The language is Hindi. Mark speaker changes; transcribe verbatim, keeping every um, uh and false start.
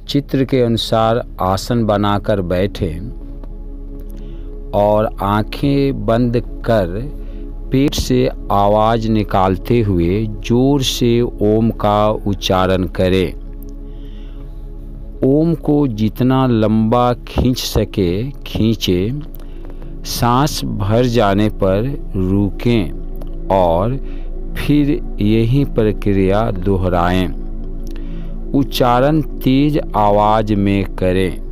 Speaker 1: चित्र के अनुसार आसन बनाकर बैठें और आंखें बंद कर पेट से आवाज़ निकालते हुए जोर से ओम का उच्चारण करें। ओम को जितना लंबा खींच सके खींचें। सांस भर जाने पर रुकें और फिर यही प्रक्रिया दोहराएं। उच्चारण तेज आवाज़ में करें।